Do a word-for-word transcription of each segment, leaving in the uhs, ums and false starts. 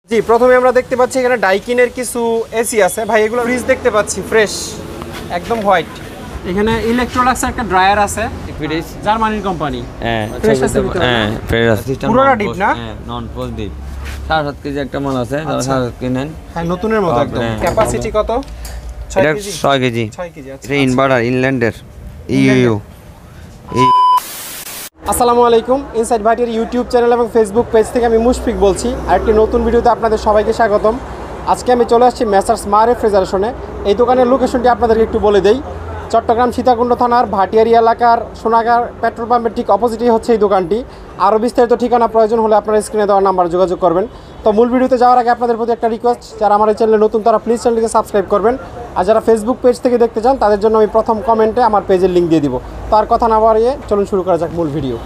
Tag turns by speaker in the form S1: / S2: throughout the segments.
S1: জি, প্রথমে আমরা দেখতে পাচ্ছি এখানে ডাইকিনের কিছু এসি আছে ভাই, এগুলো ফ্রিজ দেখতে পাচ্ছি ফ্রেশ একদম হোয়াইট। এখানে ইলেকট্রোলাক্স একটা ড্রায়ার আছে, ফ্রিজ জার্মানির কোম্পানি।
S2: হ্যাঁ
S1: ফ্রেশ আছে ভিতরে।
S2: হ্যাঁ ফ্রেশ আছে, সিস্টেম
S1: পুরোটা ডিপ না?
S2: হ্যাঁ নন পোস্ট ডিপ। সাড়ে সাত কেজি একটা মাল আছে, সাড়ে সাত কেজি নেন।
S1: হ্যাঁ নতুনের মতো একদম। ক্যাপাসিটি কত?
S2: ছয় কেজি। ছয় কেজি।
S1: ছয় কেজি। আচ্ছা,
S2: এটা ইনভার্টার ইনল্যান্ডের ইইউ।
S1: আসসালামু আলাইকুম, ইনসাইড ভাটিয়ারি ইউটিউব চ্যানেল এবং ফেসবুক পেজ থেকে আমি মুশফিক বলছি। আরেকটি নতুন ভিডিওতে আপনাদের সবাইকে স্বাগতম। আজকে আমি চলে আসছি মেসার্স মা রেফ্রিজারেশনে। এই দোকানের লোকেশনটি আপনাদেরকে একটু বলে দেই। চট্টগ্রাম সীতাকুণ্ড থানার ভাটিয়ারি এলাকার সোনাগার পেট্রোল পাম্পের ঠিক অপোজিটেই হচ্ছে এই দোকানটি। আরও বিস্তারিত ঠিকানা প্রয়োজন হলে আপনারা স্ক্রিনে দেওয়ার নাম্বারে যোগাযোগ করবেন। তো মূল ভিডিওতে যাওয়ার আগে আপনাদের প্রতি একটা রিকোয়েস্ট, যারা আমার এই চ্যানেলে নতুন তারা প্লিজ চ্যানেলটিকে সাবস্ক্রাইব করবেন। আর যারা ফেসবুক পেজ থেকে দেখতে চান তাদের জন্য আমি প্রথম কমেন্টে আমার পেজের লিঙ্ক দিয়ে দিব। তার কথা না বাড়িয়ে চলুন শুরু করা যাক মূল ভিডিও।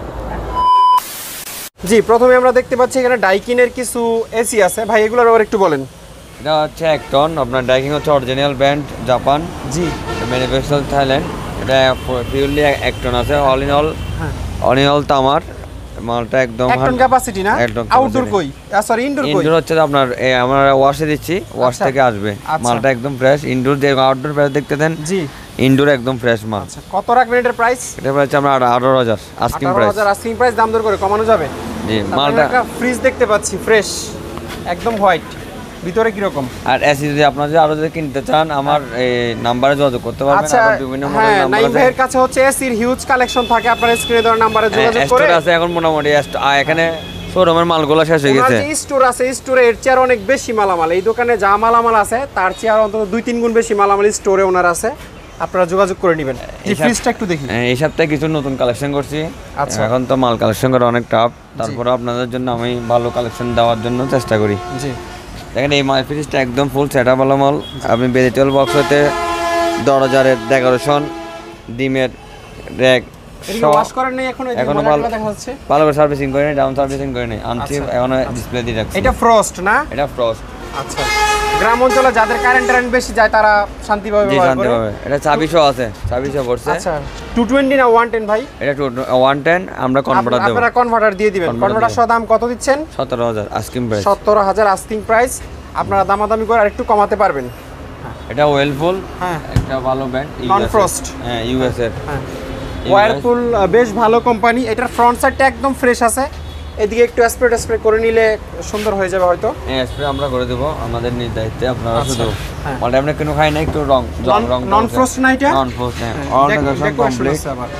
S1: জি, প্রথমে আমরা দেখতে পাচ্ছি এখানে ডাইকিনের কিছু এসি আছে ভাই, এগুলোর আবার একটু বলেন।
S2: এটা হচ্ছে এক টন, আপনার ডাইকিং হচ্ছে অরিজিনাল ব্র্যান্ড জাপান। জি, ম্যানুফ্যাকচার থাইল্যান্ড। এটা পিওরলি এক টন আছে, all in all all in all তামার মালটা একদম
S1: এক টন ক্যাপাসিটি না? আউটডোর কই? সরি ইনডোর কই?
S2: ইনডোর হচ্ছে আপনার আমরা ওয়াশে দিচ্ছি, ওয়াশ থেকে আসবে মালটা একদম ফ্রেশ। ইনডোর যে আউটডোর প্রাইস দেখতে দেন। জি, ইনডোর একদম ফ্রেশ মাল।
S1: আচ্ছা, কত রাখবেন এটার প্রাইস? এটা
S2: প্রাইস আমরা আঠারো হাজার আস্কিং প্রাইস।
S1: আঠারো হাজার আস্কিং প্রাইস, দাম দর করে কমানো যাবে? জি, মালটা একটা ফ্রিজ দেখতে পাচ্ছি ফ্রেশ একদম হোয়াইট, ভিতরে কি রকম? আর
S2: এসি যদি আপনারা যদি আরো যদি কিনতে চান আমার এই নম্বরে যোগাযোগ করতে পারবেন।
S1: আচ্ছা, বিভিন্ন মডেল নাম্বার আছে। নাইম ভাইয়ের কাছে হচ্ছে এসির হিউজ কালেকশন থাকে, আপনারা স্ক্রিনে দেওয়া নম্বরে যোগাযোগ করে।
S2: স্টোর আছে এখন মোটামুটি, এখানে শোরুমের মালগুলো শেষ হয়ে গেছে।
S1: যে স্টোর আছে, স্টোরে এর চেয়ে অনেক বেশি মালামাল। এই দোকানে যা মালামাল আছে তার চেয়ে অন্তত দুই তিন গুণ বেশি মালামাল স্টোরে ওনার আছে, আপনারা যোগাযোগ করে নেবেন। এই ফ্রিজটা একটু দেখি।
S2: এই সপ্তাহে কিছু নতুন কালেকশন করছি। আচ্ছা, এখন তো মাল কালেকশন করা অনেক টাফ, তারপরে আপনাদের জন্য আমি ভালো কালেকশন দেওয়ার জন্য চেষ্টা করি। জি, দেখেন এই মাল ফ্রিজটা একদম ফুল সেটআপ ভালো মাল। আপনি ভেজিটেবল বক্স হতে দরজারের ডেকোরেশন, ডিমের র‍্যাক
S1: ওয়াশ করেন নাই এখনো?
S2: এখনো ভালো ভালো করে সার্ভিসিং করে নাই, ডাউন সার্ভিসিং করে নাই, আনছি এখনো ডিসপ্লে দিয়ে রাখছি।
S1: এটা ফ্রস্ট না? এটা
S2: ফ্রস্ট।
S1: আচ্ছা, গ্রাম অঞ্চলে যাদের কারেন্ট কারেন্ট বেশি যায় তারা শান্তিভাবে ব্যবহার করে।
S2: এটা চাবি সহ আছে, চাবি সহ পড়ছে।
S1: আচ্ছা, দুশো বিশ না একশো দশ ভাই? এটা
S2: একশো দশ, আমরা কনভার্টার দেব।
S1: আপনারা কনভার্টার দিয়ে দিবেন। কনভার্টার সহ দাম কত দিচ্ছেন?
S2: সতেরো হাজার আস্কিং প্রাইস।
S1: সতেরো হাজার আস্কিং প্রাইস, আপনারা দামাদামি করে আরেকটু কমাতে পারবেন।
S2: এটা ওয়েলফুল, হ্যাঁ একটা ভালো ব্র্যান্ড,
S1: নন ফ্রস্ট।
S2: হ্যাঁ ইউএস এর।
S1: হ্যাঁ, ওয়ারপুল বেশ ভালো কোম্পানি। এটার ফ্রন্ট সাইডটা একদম ফ্রেশ আছে, এদিকে একটু স্প্রে স্প্রে করে নিলে সুন্দর হয়ে যাবে হয়তো।
S2: হ্যাঁ, স্প্রে আমরা করে দেব আমাদের নিজ দায়িত্বে। আপনারা শুধু মানে আমরা কোনো খাই না, একটু রং রং রং
S1: নন ফ্রস্ট না এটা?
S2: নন ফ্রস্ট হ্যাঁ, অর্গানাইজেশন কমপ্লিট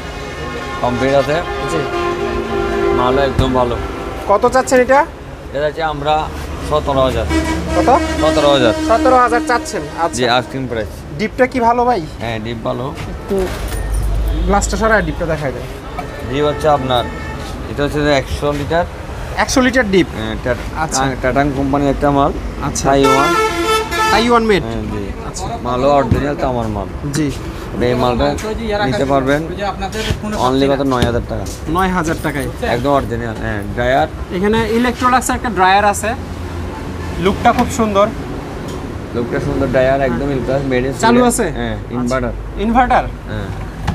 S2: কমপ্লিট আছে। জি, মাল একদম ভালো।
S1: কত চাচ্ছেন এটা?
S2: এটা আছে আমরা সতেরো হাজার।
S1: কত?
S2: সতেরো হাজার।
S1: সতেরো হাজার চাচ্ছেন? আচ্ছা,
S2: জি আস্কিং প্রাইস।
S1: ডিপটা কি ভালো ভাই?
S2: হ্যাঁ ডিপ ভালো।
S1: একটু গ্লাসটা সরায় ডিপটা দেখাই দেন।
S2: ডিপ হচ্ছে আপনার এটা হচ্ছে একশো লিটার।
S1: একশো লিটার ডিপ?
S2: হ্যাঁ, আচ্ছা টাটাং কোম্পানির একটা মাল।
S1: আচ্ছা,
S2: তাইওয়ান
S1: তাইওয়ান মেড।
S2: হ্যাঁ জি, আচ্ছা মালও অরিজিনাল তামার মাল।
S1: জি,
S2: এই মালটা নিতে পারবেন অনলি কত? নয় হাজার টাকা।
S1: নয় হাজার টাকায়
S2: একদম অরিজিনাল। হ্যাঁ ড্রায়ার,
S1: এখানে ইলেকট্রোলাক্স একটা ড্রায়ার আছে, লুকটা খুব সুন্দর।
S2: লুকটা সুন্দর, ড্রায়ার একদম ইলেকট্রিক মেড ইন
S1: চালু আছে।
S2: হ্যাঁ ইনভার্টার।
S1: ইনভার্টার?
S2: হ্যাঁ,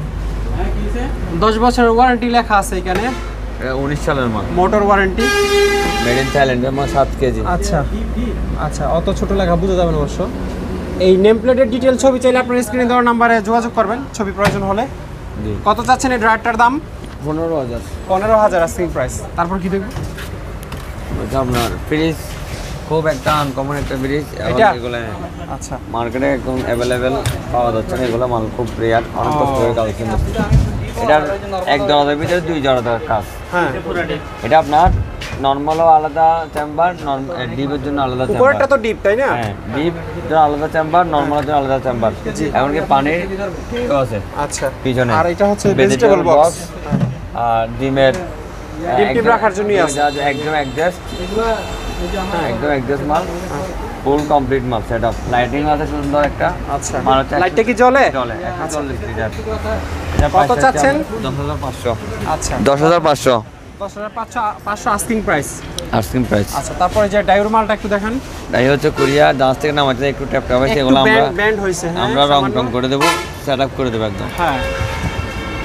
S1: দশ বছরের ওয়ারেন্টি লেখা আছে এখানে।
S2: এটা উনিশ সালের মাল,
S1: মোটর ওয়ারেন্টি,
S2: মেড ইন থাইল্যান্ডের মাল, সাত কেজি।
S1: আচ্ছা আচ্ছা, অত ছোট লেখা বোঝা যাবে না অবশ্য। এই নেম প্লেটের ডিটেল ছবি চাইলে আপনার স্ক্রিনে দেওয়ার নাম্বারে যোগাযোগ করবেন ছবি প্রয়োজন হলে। জি, কত চাচ্ছেন এই ড্রায়ারটার দাম?
S2: পনেরো হাজার।
S1: পনেরো হাজার আস্কিং প্রাইস। তারপর কি দেখবো?
S2: আপনার ফ্রিজ খুব একটা আনকমন একটা ফ্রিজ, এগুলো আচ্ছা মার্কেটে একদম অ্যাভেলেবেল পাওয়া যাচ্ছে না, এগুলো মাল খুব রেয়ার, অনেক কষ্ট করে কালেকশন করছে। এটার এক দরজার ভিতরে দুই দরজার কাজ। হ্যাঁ, এটা আপনার নর্মালও আলাদা চেম্বার, ডিপের জন্য আলাদা চেম্বার।
S1: উপরেরটা তো ডিপ তাই না?
S2: হ্যাঁ, ডিপ জন্য আলাদা চেম্বার, নর্মালের জন্য আলাদা চেম্বার। এমনকি পানির আছে। আচ্ছা, পিছনে।
S1: আর এটা হচ্ছে ভেজিটেবল বক্স
S2: আর ডিমের
S1: ডিপ টিপ রাখার জন্যই আছে।
S2: একদম অ্যাডজাস্ট, একদম অ্যাডজাস্ট মাল, ফুল কমপ্লিট মাল সেটআপ। লাইটিং আছে সুন্দর একটা।
S1: আচ্ছা, লাইটটা কি জ্বলে?
S2: জ্বলে একশো চল্লিশ লিটার।
S1: কত চাচ্ছেন?
S2: দশ হাজার পাঁচশো।
S1: আচ্ছা,
S2: দশ হাজার পাঁচশো।
S1: দশ হাজার পাঁচশো আস্কিং প্রাইস।
S2: Asking price.
S1: আচ্ছা, তারপরে যে ডাইওর মালটা একটু দেখান।
S2: ডাই হচ্ছে কোরিয়া, জাহাজ থেকে নামাতে একটু ট্যাপ ট্যাপ হয়েছে, এগুলো আমরা
S1: ব্যান্ড হইছে।
S2: আমরা রং টং করে দেব, সেটআপ করে দেব একদম।
S1: হ্যাঁ,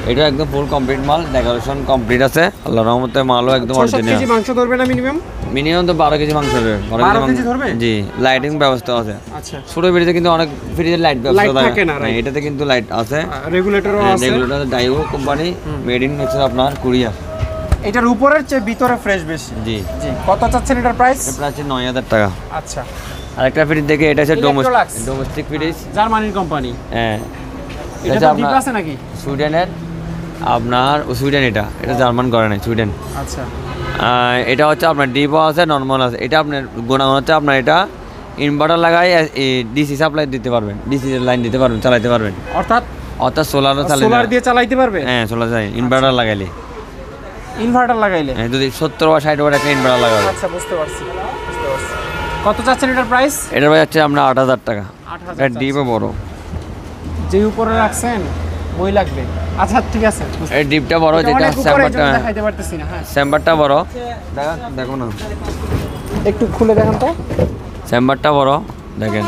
S2: এটা একদম ফুল কমপ্লিট মাল, ডেকোরেশন কমপ্লিট আছে, আল্লাহর রহমতে মালও একদম অরিজিনাল।
S1: কেজি মাংস ধরবে না মিনিমাম?
S2: মিনিমাম তো বারো কেজি মাংস ধরবে।
S1: বারো কেজি ধরবে?
S2: জি, লাইটিং ব্যবস্থা আছে।
S1: আচ্ছা,
S2: ছোট ফ্রিজে কিন্তু অনেক ফ্রিজে লাইট ব্যবস্থা
S1: থাকে না,
S2: এটাতে কিন্তু লাইট আছে,
S1: রেগুলেটরও আছে।
S2: Regulator Daewoo company, made in হচ্ছে আপনার কোরিয়া।
S1: এটার উপরের চেয়ে ভিতরে ফ্রেশ বেশি।
S2: জি
S1: জি। কত চাচ্ছেন এটার প্রাইস?
S2: এটা প্রাইস নয় হাজার টাকা।
S1: আচ্ছা।
S2: আরেকটা ফ্রিজ দেখে, এটা হচ্ছে ডোমেস্টিক ফ্রিজ,
S1: জার্মানির কোম্পানি।
S2: হ্যাঁ,
S1: এটা তো ডিপ আছে নাকি?
S2: সুইডেনের, আপনার সুইডেন, এটা এটা জার্মান করে নাই, সুইডেন।
S1: আচ্ছা।
S2: এটা হচ্ছে আপনার ডিপও আছে, নর্মাল আছে। এটা আপনার গুণাগুণ হচ্ছে আপনার এটা ইনভার্টার লাগাই ডিসি সাপ্লাই দিতে পারবেন, ডিসি লাইন দিতে পারবেন, চালাতে পারবেন।
S1: অর্থাৎ
S2: অর্থাৎ সোলারও চালাতে,
S1: সোলার দিয়ে চালাতে পারবে?
S2: হ্যাঁ, সোলার চাই, ইনভার্টার লাগাইলে।
S1: ইনভার্টার লাগাইলে?
S2: হ্যাঁ, যদি সত্তর বা ষাট ওয়াট একটা ইনভার্টার লাগাবে।
S1: আচ্ছা, বুঝতে পারছি, বুঝতে পারছি। কত চাচ্ছেন এটার প্রাইস?
S2: এটার প্রাইস হচ্ছে আমরা আট হাজার টাকা। এটা ডিপও বড়,
S1: যে উপরে রাখছেন ওই লাগবে। আচ্ছা, ঠিক আছে।
S2: এই ডিপটা বড়, যেটা চেম্বারটা
S1: দেখাইতে পারতেছি না। হ্যাঁ,
S2: চেম্বারটা বড়, দেখো দেখো না,
S1: একটু খুলে দেখেন তো।
S2: চেম্বারটা বড়, দেখেন।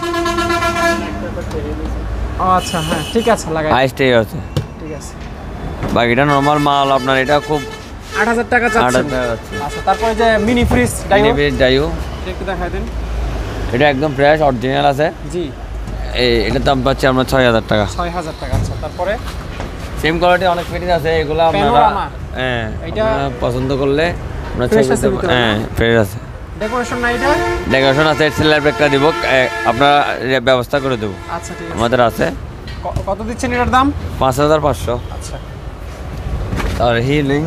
S1: ও আচ্ছা, হ্যাঁ, ঠিক আছে, লাগাই।
S2: আইসটাই আছে,
S1: ঠিক আছে।
S2: বাকিটা নরমাল মাল। আপনার এটা খুব
S1: আট হাজার টাকা চাচ্ছেন?
S2: আট হাজার টাকা যাচ্ছে।
S1: আচ্ছা, তারপরে যে mini fridge Daewoo,
S2: mini fridge Daewoo,
S1: একটু দেখাই দেন।
S2: এটা একদম ফ্রেশ অরিজিনাল আছে।
S1: জি।
S2: এই এটার দাম পাচ্ছি আমরা ছয় হাজার টাকা।
S1: ছয় হাজার টাকা। আচ্ছা, তারপরে
S2: সেম কোয়ালিটি অনেক ফ্রিজ আছে, এগুলো আপনারা হ্যাঁ এটা পছন্দ করলে আমরা ছয় হাজার, হ্যাঁ ফ্রেশ আছে।
S1: ডেকোরেশন না? এটা
S2: ডেকোরেশন আছে, সেলার ব্যাগটা দিব, আপনারা ব্যবস্থা করে দেবো।
S1: আচ্ছা, ঠিক আছে,
S2: আমাদের আছে।
S1: কত দিচ্ছেন এটার দাম?
S2: পাঁচ হাজার পাঁচশো।
S1: আচ্ছা।
S2: আর হিলিং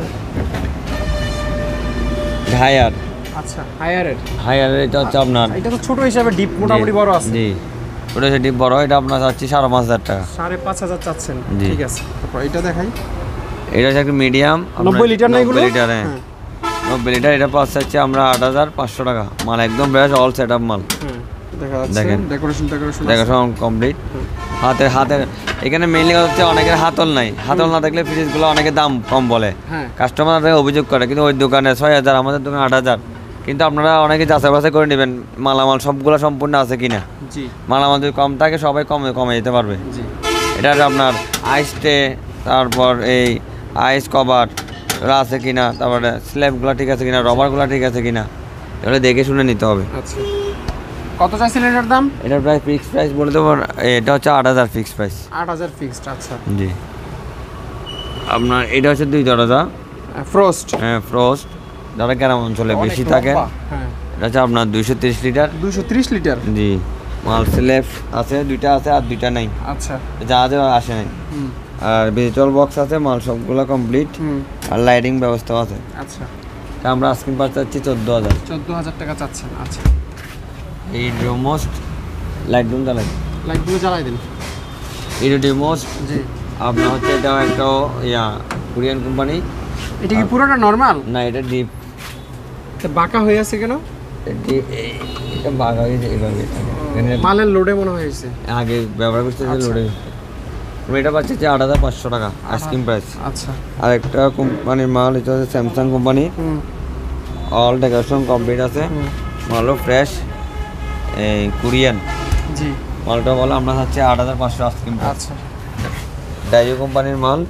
S2: হায়ার।
S1: আচ্ছা, হায়ারের।
S2: হায়ারের এটা হচ্ছে আপনার,
S1: এটা তো ছোট হিসাবে ডিপ মোটামুটি বড় আছে।
S2: জি, ওটা হচ্ছে ডিপ বড়। এটা আপনার চাচ্ছি সাড়ে পাঁচ হাজার টাকা।
S1: সাড়ে পাঁচ হাজার চাচ্ছেন? ঠিক আছে। তারপর এটা দেখাই।
S2: এটা হচ্ছে একটা মিডিয়াম,
S1: নব্বই লিটার না এগুলো?
S2: নব্বই লিটার, হ্যাঁ নব্বই লিটার। এটা পাঁচ চাচ্ছি আমরা আট হাজার পাঁচশো টাকা। মাল একদম বেশ অল সেট আপ মাল।
S1: দেখেন ডেকোরেশন ডেকোরেশন
S2: ডেকোরেশন কমপ্লিট। হাতের হাতের এখানে মেইনলি হচ্ছে অনেকের হাতল নাই, হাতল না থাকলে ফ্রিজগুলো অনেকে দাম কম বলে, কাস্টমার অভিযোগ করে, কিন্তু ওই দোকানে ছয় হাজার, আমাদের দোকানে আট হাজার। কিন্তু আপনারা অনেকে যাচাই বাছাই করে নেবেন মালামাল সবগুলো সম্পূর্ণ আছে কিনা। মালামাল যদি কম থাকে সবাই কমে কমে যেতে পারবে। এটা আপনার আইস ট্রে, তারপর এই আইস কভার আছে কিনা, তারপরে স্ল্যাবগুলো ঠিক আছে কিনা, রবারগুলো ঠিক আছে কিনা, এগুলো দেখে শুনে নিতে হবে।
S1: আচ্ছা, কত চাইছেন এটার দাম?
S2: এটার প্রাইস ফিক্সড প্রাইস বলে দেবো, এটা হচ্ছে আট হাজার ফিক্সড প্রাইস।
S1: আট হাজার ফিক্সড। আচ্ছা,
S2: জি। আপনার এটা হচ্ছে দুই দরজা
S1: ফ্রস্ট।
S2: হ্যাঁ, ফ্রস্ট, যারা গ্রাম অঞ্চলে বেশি থাকে। এটা হচ্ছে আপনার দুইশো তিরিশ লিটার।
S1: দুইশো তিরিশ লিটার?
S2: জি। মাল স্ল্যাব আছে, দুইটা আছে আর দুইটা নাই।
S1: আচ্ছা,
S2: জাহাজে আসে নাই। আর ভেজিটেবল বক্স আছে, মাল সবগুলো কমপ্লিট, আর লাইটিং ব্যবস্থা আছে।
S1: আচ্ছা,
S2: আমরা আস্কিং প্রাইস চাচ্ছি চোদ্দো হাজার।
S1: চোদ্দো হাজার টাকা চাচ্ছেন? আচ্ছা।
S2: এই ডিমোস্ট লাইট রুম জ্বালাই,
S1: লাইটগুলো জ্বালাই দিন।
S2: এই ডিমোস্ট, জি। আপনার হচ্ছে এটা একটা ইয়া কোরিয়ান কোম্পানি।
S1: এটা কি পুরোটা নরমাল? না,
S2: এটা ডিপ।
S1: এটা বাঁকা হয়ে আছে কেন?
S2: এটা বাঁকা হয়ে যায় এইভাবে,
S1: মালের লোডে মনে হয়েছে,
S2: আগে ব্যবহার করতে লোডে। এটা পাচ্ছে যে আট হাজার পাঁচশো টাকা আইসক্রিম প্রাইস।
S1: আচ্ছা।
S2: আর একটা কোম্পানির মাল, এটা হচ্ছে Samsung company, all decoration complete আছে, মালও ফ্রেশ, এই কোরিয়ান। জি। মালটা বলো আমরা হচ্ছে আট হাজার পাঁচশো আইসক্রিম। আচ্ছা। ডাইও কোম্পানির মাল,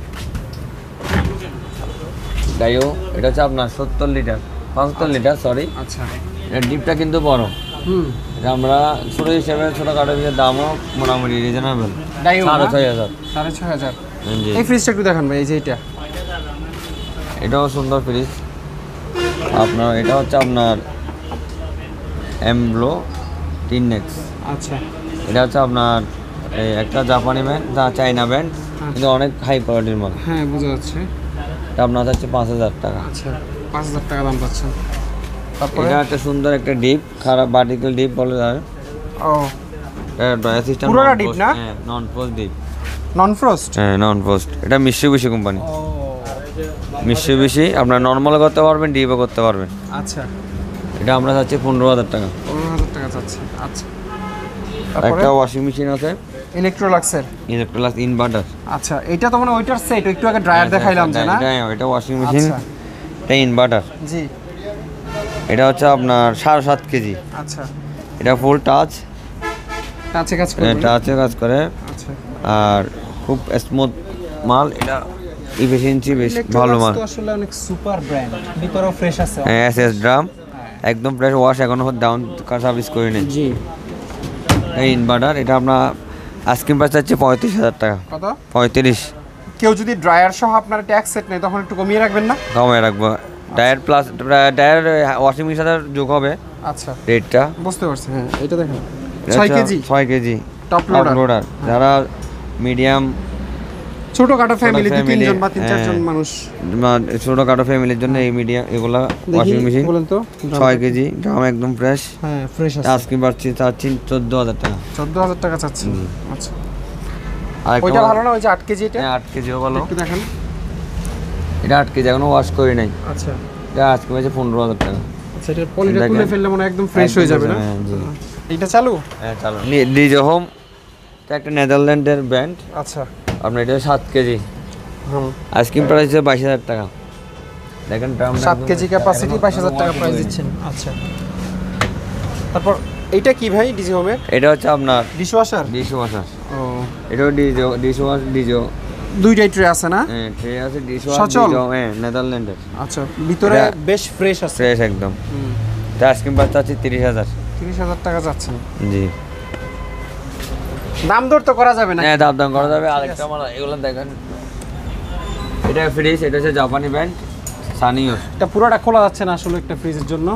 S2: ডাইও, এটা হচ্ছে আপনার সত্তর লিটার, পঁচাত্তর লিটার সরি। আচ্ছা। এটা ডিপটা কিন্তু বড়। হুম। এটা আমরা ছোটো হিসেবে ছোটোখাটো হিসেবে দামও মোটামুটি রিজনেবল। সাড়ে ছয় হাজার। সাড়ে ছয় হাজার। এই ফ্রিজটা একটু দেখান ভাই, এই যে এটা, এটাও সুন্দর ফ্রিজ আপনার। এটা হচ্ছে আপনার এমব্লো টিননেক্স। আচ্ছা। এটা হচ্ছে আপনার এই একটা জাপানি ব্যান্ড, যা চাইনা ব্যান্ড, কিন্তু অনেক হাই কোয়ালিটির মাল। হ্যাঁ, বোঝা যাচ্ছে। এটা আপনার হচ্ছে পাঁচ হাজার টাকা। আচ্ছা, পাঁচ হাজার টাকা দাম পাচ্ছেন। এটা একটা সুন্দর একটা ডিপ, খারাপ ভার্টিক্যাল ডিপ বলে যায়। ও, এটা সিস্টেম পুরোটা ডিপ না? হ্যাঁ, non frost deep. Non frost? হ্যাঁ, নন ফ্রস্ট। এটা মিৎসুবিশি কোম্পানি। ও, মিৎসুবিশি। আপনার নরমাল করতে পারবেন, ডিপও করতে পারবেন। আচ্ছা। এটা আমরা চাচ্ছি পনেরো হাজার টাকা। পনেরো হাজার টাকা চাচ্ছি। আচ্ছা। একটা ওয়াশিং মেশিন আছে ইলেকট্রোলাক্সের, ইলেকট্রোলাক্স ইনভার্টার। আচ্ছা, এটা তো মানে ওইটার সেট, একটু আগে ড্রায়ার দেখাইলাম যে না? হ্যাঁ, এটা ওয়াশিং মেশিন, এটা ইনভার্টার। জি। এটা হচ্ছে আপনার সাড়ে সাত কেজি। আচ্ছা। এটা ফুল টাচ, টাচে কাজ করে, টাচে কাজ করে। আচ্ছা। আর খুব স্মুথ মাল। এটা এফিশিয়েন্সি বেশ ভালো মাল।
S1: তো আসলে অনেক সুপার ব্র্যান্ড, ভিতরেও ফ্রেশ আছে।
S2: হ্যাঁ এসএস ড্রাম একদম ফ্রেশ, ওয়াশ এখনো ডাউন সার্ভিস করিনি।
S1: জি
S2: এই ইনভার্টার এটা আপনার আস্কিং প্রাইস হচ্ছে পঁয়ত্রিশ হাজার টাকা।
S1: কত?
S2: পঁয়ত্রিশ।
S1: কেউ যদি ড্রায়ার সহ আপনার ট্যাক্স সেট নেই তখন একটু কমিয়ে রাখবেন না?
S2: কমিয়ে রাখবো, dryer plus dryer washing machine সাথে যোগ হবে।
S1: আচ্ছা
S2: রেটটা
S1: বুঝতে পারছি। হ্যাঁ এটা দেখেন ছয় কেজি
S2: ছয় কেজি
S1: টপ
S2: লোডার। যারা মিডিয়াম
S1: ছোটখাটো ফ্যামিলি দুই তিনজন বা তিন চারজন মানুষ,
S2: ছোটখাটো ফ্যামিলির জন্য এই মিডিয়াম এগুলা ওয়াশিং মেশিন
S1: বলেন তো।
S2: ছয় কেজি ড্রাম একদম ফ্রেশ।
S1: হ্যাঁ ফ্রেশ আছে।
S2: আজকে পাচ্ছি চাচ্ছি চোদ্দ হাজার টাকা।
S1: চোদ্দ হাজার টাকা চাচ্ছি। আচ্ছা
S2: আর
S1: ওইটা ভালো না? ওই যে আট কেজি এটা?
S2: হ্যাঁ আট কেজিও ভালো।
S1: একটু দেখেন।
S2: এটা আট কেজি এখনো ওয়াশ করি নাই।
S1: আচ্ছা
S2: এটা আজকে পাচ্ছি পনেরো হাজার টাকা।
S1: আচ্ছা এটা পলিটা তুলে ফেললে মনে একদম ফ্রেশ হয়ে যাবে না?
S2: হ্যাঁ জি।
S1: এইটা চালু?
S2: হ্যাঁ চালু। ডিজে হোম এটা একটা নেদারল্যান্ডের ব্র্যান্ড।
S1: আচ্ছা
S2: আপনার এটা সাত কেজি
S1: হুম
S2: আইসক্রিম প্রাইস হচ্ছে বাইশ হাজার টাকা। দেখেন
S1: সাত কেজি ক্যাপাসিটি বাইশ হাজার টাকা প্রাইস দিচ্ছেন। আচ্ছা তারপর এইটা কি ভাই ডিজি হোমের?
S2: এটা হচ্ছে আপনার
S1: ডিশওয়াশার।
S2: ডিশওয়াশার।
S1: ও
S2: এটাও ডিজো ডিশওয়াশ ডিজো
S1: দুইটাই ট্রে আছে না?
S2: হ্যাঁ ট্রে আছে ডিশওয়াশ
S1: সচল?
S2: ডিজো হ্যাঁ নেদারল্যান্ডের।
S1: আচ্ছা ভিতরে
S2: এটা-
S1: বেশ ফ্রেশ আছে।
S2: ফ্রেশ একদম।
S1: হুম
S2: এটা আইসক্রিম প্রাইস আছে তিরিশ হাজার।
S1: তিরিশ হাজার টাকা যাচ্ছেন।
S2: জি
S1: দাম দর তো করা যাবে না?
S2: হ্যাঁ দাম দাম করা যাবে। আরেকটা আমার এগুলো দেখেন, এটা ফ্রিজ, এটা হচ্ছে জাপানি ব্র্যান্ড সানিও।
S1: এটা পুরোটা খোলা যাচ্ছে না আসলে একটা ফ্রিজের জন্য।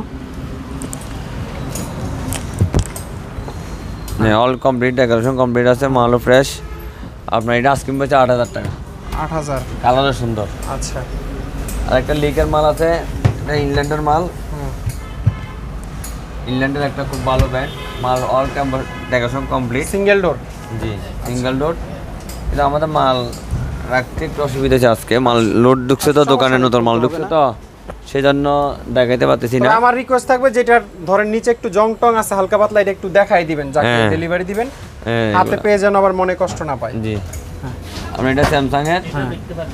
S2: হ্যাঁ অল কমপ্লিট, ডেকোরেশন কমপ্লিট আছে, মালও ফ্রেশ। আপনার এটা আইসক্রিম পাচ্ছে আট হাজার টাকা।
S1: আট হাজার
S2: কালারও সুন্দর।
S1: আচ্ছা
S2: আর একটা লিকের মাল আছে, এটা ইংল্যান্ডের মাল।
S1: হুম
S2: ইংল্যান্ডের একটা খুব ভালো ব্র্যান্ড মাল, all decoration complete.
S1: Single door?
S2: জি সিঙ্গেল ডোর। এটা আমাদের মাল রাখতে একটু অসুবিধা আছে, আজকে মাল লোড ঢুকছে তো দোকানে, নতুন মাল ঢুকছে তো সেই জন্য দেখাইতে পারতেছি না।
S1: আমার রিকোয়েস্ট থাকবে যেটার ধরেন নিচে একটু জং টং আছে হালকা পাতলা, এটা একটু দেখাই দিবেন যাকে
S2: হ্যাঁ।
S1: ডেলিভারি দিবেন,
S2: হ্যাঁ,
S1: হাতে
S2: এগুলা।
S1: পেয়ে যেন আবার মনে কষ্ট না পায়।
S2: জি আপনি এটা স্যামসাং এর,
S1: হ্যাঁ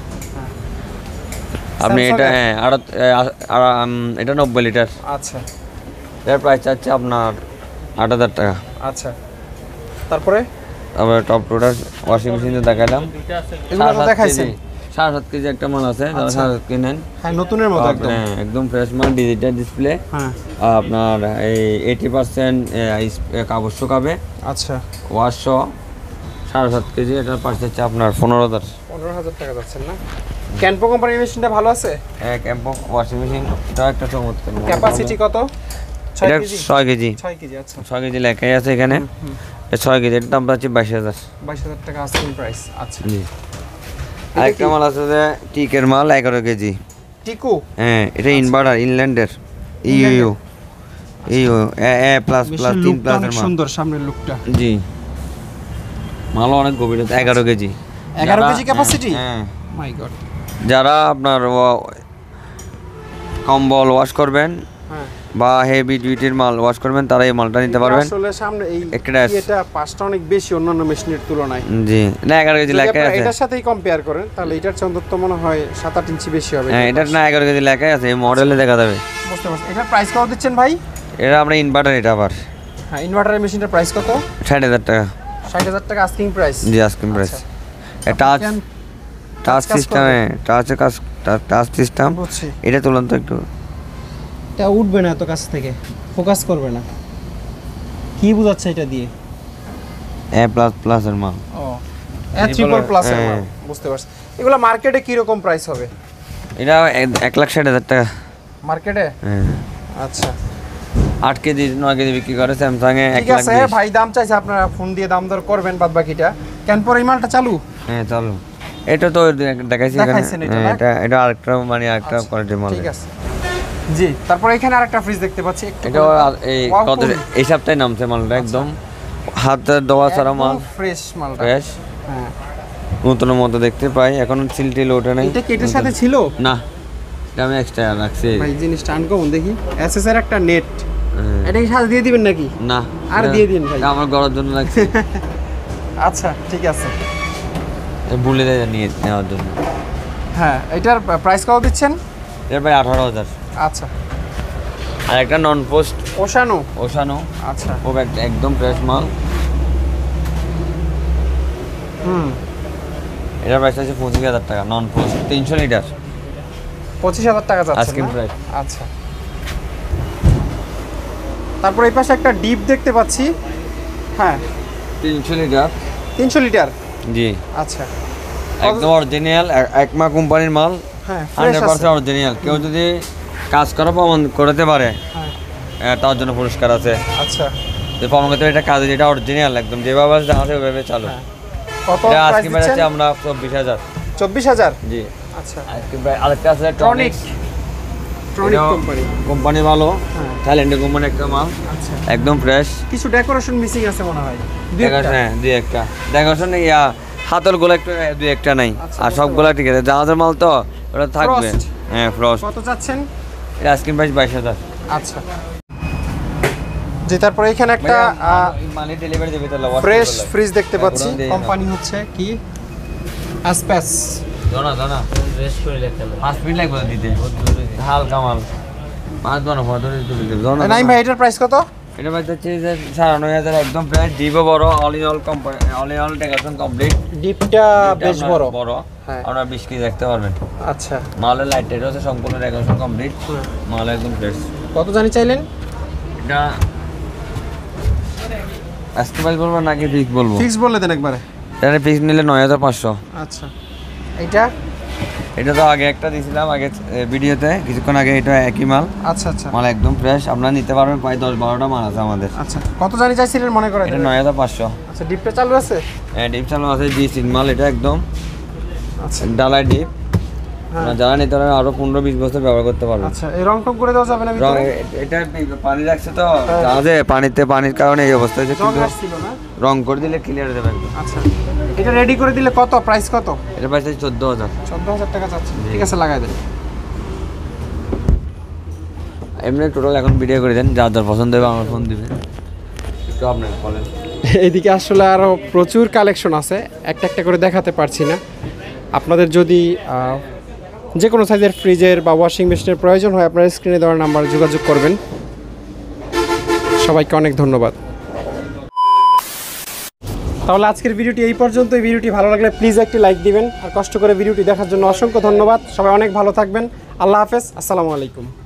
S2: আপনি এটা
S1: Samsung-এর?
S2: হ্যাঁ আর আর, উম, এটা নব্বই লিটার।
S1: আচ্ছা
S2: এর প্রাইস চাচ্ছে আপনার আট হাজার টাকা।
S1: আচ্ছা তারপরে
S2: তারপরে টপ লোডার ওয়াশিং মেশিন দেখাইলাম,
S1: এগুলো তো দেখাইছেন।
S2: সাড়ে সাত কেজি একটা মাল আছে, যারা সাড়ে সাত কেজি নেন
S1: হ্যাঁ নতুনের মতো একদম।
S2: হ্যাঁ একদম ফ্রেশ মাল, ডিজিটাল ডিসপ্লে।
S1: হ্যাঁ
S2: আপনার এই এইটি পার্সেন্ট কাগজ শুকাবে,
S1: আচ্ছা
S2: ওয়াশশো, সাড়ে সাত কেজি। এটার প্রাইস হচ্ছে আপনার পনেরো হাজার।
S1: পনেরো হাজার টাকা যাচ্ছেন না? ক্যানপো কোম্পানির মেশিনটা ভালো আছে?
S2: এক এম্পো ওয়াশিং মেশিন, এটা একটা চমৎকার।
S1: ক্যাপাসিটি কত? ছয়
S2: এটা
S1: কেজি?
S2: ছয় কেজি।
S1: ছয় কেজি আচ্ছা।
S2: ছয় কেজি লেখাই আছে এখানে। এটা ছয় কেজি, এটার দাম পাচ্ছি বাইশ হাজার।
S1: বাইশ হাজার টাকা আস্কিং প্রাইস। আচ্ছা
S2: জি আরেকটা মাল আছে যে টিকের মাল এগারো কেজি।
S1: টিকু?
S2: হ্যাঁ এটা ইনভার্টার ইংল্যান্ডের U U A A plus plus তিন প্লাসের মাল।
S1: সুন্দর সামনের লুকটা।
S2: জি মালও অনেক গভীর, এগারো কেজি।
S1: এগারো
S2: যারা-
S1: কেজি ক্যাপাসিটি?
S2: হ্যাঁ
S1: মাই গড।
S2: যারা আপনার ও- কম্বল ওয়াশ করবেন
S1: হ্যাঁ
S2: বা হেভি ডিউটির মাল ওয়াশ করবেন, তারা এই মালটা নিতে পারবেন।
S1: আসলে সামনে এই
S2: একটা
S1: এটা পাঁচটা অনেক বেশি অন্যান্য মেশিনের তুলনায়।
S2: জি না এগারো কেজি
S1: যদি
S2: লেখাই
S1: আপনারা
S2: আছে।
S1: এটার সাথেই কম্পেয়ার করেন তাহলে এটার চেয়ে অন্তত মনে হয় সাত আট ইঞ্চি বেশি হবে।
S2: হ্যাঁ এটার না এগারো কেজি লেখাই আছে, এই মডেলে দেখা যাবে।
S1: বুঝতে পারছি। এটার প্রাইস কত দিচ্ছেন ভাই?
S2: এটা আমরা ইনভার্টার, এটা আবার
S1: হ্যাঁ ইনভার্টারের মেশিনটার প্রাইস কত?
S2: ষাট হাজার টাকা।
S1: ষাট হাজার টাকা আস্কিং প্রাইস?
S2: জি আস্কিং প্রাইস।
S1: আচ্ছা।
S2: টাচ
S1: কেন-
S2: টাচ
S1: কাজ
S2: সিস্টেম,
S1: করবে?
S2: টাচের কাজ, টাচ সিস্টেম।
S1: বুঝছি।
S2: এটা তুলুন তো একটু।
S1: এটা উঠবে না এত কাছ থেকে, ফোকাস করবে না। কি বোঝাচ্ছে এটা দিয়ে?
S2: এ প্লাস প্লাসের মাল।
S1: ও এ ট্রিপল প্লাস এর
S2: হ্যাঁ।
S1: মাল। বুঝতে পারছি। এগুলো মার্কেটে কি রকম প্রাইস হবে?
S2: এটা এক- এক লাখ ষাট হাজার টাকা।
S1: মার্কেটে?
S2: হ্যাঁ
S1: আচ্ছা
S2: আট কেজি নয় কেজি বিক্রি করে স্যামসাং এ এক
S1: ঠিক
S2: লাখ
S1: আছে
S2: বিশ।
S1: ভাই, দাম চাইছে আপনারা ফোন দিয়ে দাম দর করবেন বাদ বাকিটা। কেন পরে এই মালটা চালু?
S2: হ্যাঁ চলো, এটা তো দেখাইছি এখানে।
S1: দেখাইছেন এটা,
S2: হ্যাঁ,
S1: না?
S2: এটা এটা আরেকটা মানে আরেকটা
S1: আচ্ছা,
S2: কোয়ালিটির মাল।
S1: ঠিক আছে জি। তারপর এখানে আরেকটা ফ্রিজ দেখতে পাচ্ছি, একটু
S2: এটা এই কত এই সপ্তাহে নামছে মালটা, একদম হাতে দেওয়া ছাড়া মাল,
S1: ফ্রেশ মালটা।
S2: ফ্রেশ
S1: হ্যাঁ
S2: নতুনের মতো দেখতে পাই। এখন সিল টিল ওঠে নাই।
S1: এটা কেটের সাথে ছিল
S2: না, এটা আমি এক্সট্রা রাখছি।
S1: ভাই, জিনিসটা আনকমন দেখি। এসএস এর একটা নেট,
S2: হ্যাঁ।
S1: এটা কি সাথে দিয়ে দিবেন নাকি?
S2: না
S1: আর
S2: এটা-
S1: দিয়ে দিন ভাই।
S2: এটা আমার গড়ার জন্য রাখছি।
S1: আচ্ছা ঠিক আছে।
S2: ভুলে যায় নিয়ে নেওয়ার জন্য।
S1: হ্যাঁ এটার প্রাইস কত দিচ্ছেন?
S2: এর ভাই আঠারো হাজার।
S1: আচ্ছা
S2: আর একটা নন পোস্ট
S1: ওশানো?
S2: ওশানো,
S1: আচ্ছা
S2: খুব একটা একদম ফ্রেশ মাল।
S1: হুম
S2: এটার প্রাইস আছে পঁচিশ হাজার টাকা, নন ফ্রোস্ট তিনশো লিটার
S1: পঁচিশ হাজার টাকা যাচ্ছে
S2: আজকের
S1: না?
S2: প্রাইস।
S1: আচ্ছা, তারপর এই পাশে একটা ডিপ দেখতে পাচ্ছি। হ্যাঁ,
S2: তিনশো লিটার
S1: তিনশো লিটার।
S2: জি,
S1: আচ্ছা,
S2: একদম অরিজিনাল একমা কোম্পানির মাল।
S1: হ্যাঁ,
S2: হান্ড্রেড পার্সেন্ট অরিজিনাল। কেউ যদি কাজ করা প্রমাণ করতে পারে
S1: হ্যাঁ,
S2: তার জন্য পুরস্কার আছে।
S1: আচ্ছা,
S2: যে প্রমাণ করতে এটা কাজ, যেটা অরিজিনাল একদম যেভাবে আছে ওইভাবে চালু।
S1: কত
S2: এটা
S1: প্রাইস
S2: আজকে
S1: দিচ্ছেন?
S2: বেড়েছে আমরা চব্বিশ হাজার।
S1: চব্বিশ হাজার।
S2: জি,
S1: আচ্ছা,
S2: আজকে প্রায় আরেকটা আছে
S1: tonic,
S2: tonic
S1: tonic company.
S2: Company ভালো,
S1: হ্যাঁ,
S2: থাইল্যান্ডের কোম্পানি একটা মাল,
S1: আচ্ছা,
S2: একদম ফ্রেশ।
S1: কিছু ডেকোরেশন মিসিং আছে মনে হয়, দুই একটা।
S2: দেখাশোনা, হ্যাঁ দুই একটা দেখাশোনা, ইয়া হাতল গুলো একটু দুই একটা নাই,
S1: আচ্ছা,
S2: আর সবগুলা ঠিক আছে। জাহাজের মাল তো ওটা থাকবে।
S1: Frost।
S2: হ্যাঁ ফ্রস্ট।
S1: কত চাচ্ছেন?
S2: এটা আজকে প্রাইস বাইশ হাজার।
S1: আচ্ছা, জি, তারপরে এখানে একটা
S2: মানি ডেলিভারি দেবে তাহলে
S1: ফ্রেশ ফ্রিজ দেখতে পাচ্ছি। কোম্পানি হচ্ছে কি? আসপ্যাস।
S2: জানা জানা ফ্রেশ করে লেখা পাঁচ মিনিট লাগবে দিতে, হালকা মাল পাঁচ বানো ফটো তুলে দেব। জানা
S1: নাই ভাই, এটার প্রাইস কত?
S2: এটা বাদ হচ্ছে যে সাড়ে নয় হাজার, একদম ফ্রেশ ডিপও বড়, all in all company, all in all decoration complete.
S1: ডিপটা বেশ বড়
S2: বড়,
S1: হ্যাঁ,
S2: আপনারা বিশ কেজি দেখতে পারবেন।
S1: আচ্ছা,
S2: মালের লাইট টাইট আছে সম্পূর্ণ ডেকোরেশন কমপ্লিট, মাল একদম ফ্রেশ।
S1: কত জানি চাইলেন?
S2: এটা আজকে প্রাইস বলবো নাকি ফিক্স বলবো?
S1: ফিক্স বলে দেন একবারে।
S2: এটা ফিক্স নিলে নয় হাজার পাঁচশো।
S1: আচ্ছা, এইটা?
S2: এটা তো আগে একটা দিয়েছিলাম আগে ভিডিওতে কিছুক্ষণ আগে, এটা একই মাল।
S1: আচ্ছা, আচ্ছা,
S2: মাল একদম ফ্রেশ, আপনারা নিতে পারবেন। প্রায় দশ বারোটা মাল আছে আমাদের।
S1: আচ্ছা, কত জানি চাইছিলেন মনে করেন?
S2: এটা নয় হাজার পাঁচশো।
S1: আচ্ছা, ডিপটা চালু আছে?
S2: হ্যাঁ ডিপ চালু আছে, জি সিন মাল এটা একদম।
S1: আচ্ছা,
S2: ডালাই ডিপ,
S1: হ্যাঁ,
S2: যারা নিতে পারেন আরো পনেরো বিশ বছর ব্যবহার করতে পারবেন।
S1: আচ্ছা, এই রং টং করে দেওয়া যাবে না
S2: রং
S1: ভিতরে?
S2: এটা পানি রাখছে তো জাহাজে, পানিতে পানির কারণে এই অবস্থা হয়েছে,
S1: রং
S2: কিন্তু
S1: আসছিল না?
S2: রং করে দিলে ক্লিয়ার দেবে।
S1: আচ্ছা, এটা রেডি করে দিলে কত প্রাইস? কত?
S2: এটা প্রাইস চোদ্দ হাজার।
S1: চোদ্দ হাজার টাকা চাচ্ছি, ঠিক আছে, লাগাই দেন।
S2: এমনি টোটাল এখন ভিডিও করে দেন, যার যার পছন্দ হবে আমার ফোন দিবেন। একটু আপনার বলেন।
S1: এইদিকে আসলে আরও প্রচুর কালেকশন আছে, একটা একটা করে দেখাতে পারছি না। আপনাদের যদি যে কোনো সাইজের ফ্রিজের বা ওয়াশিং মেশিনের প্রয়োজন হয়, আপনারা স্ক্রিনে দেওয়ার নাম্বারে যোগাযোগ করবেন। সবাইকে অনেক ধন্যবাদ। তাহলে আজকের ভিডিওটি এই পর্যন্ত। এই ভিডিওটি ভালো লাগলে প্লিজ একটি লাইক দিবেন, আর কষ্ট করে ভিডিওটি দেখার জন্য অসংখ্য ধন্যবাদ। সবাই অনেক ভালো থাকবেন। আল্লাহ হাফেজ, আসসালামু আলাইকুম।